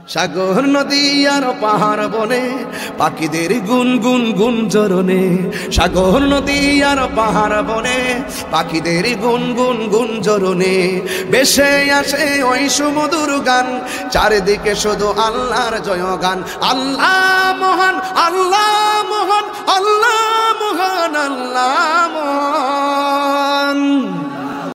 সাগর নদী আর পাহাড় বনে পাখিদের গুন গুন গুঞ্জরণে, সাগর নদী আর পাহাড় বনে পাখিদের গুন গুন গুঞ্জরণে ভেসে আসে ওই সুমধুর গান, চারিদিকে শুধু আল্লাহর জয়গান। আল্লাহ মহান, আল্লাহ মহান, আল্লাহ মহান, আল্লাহ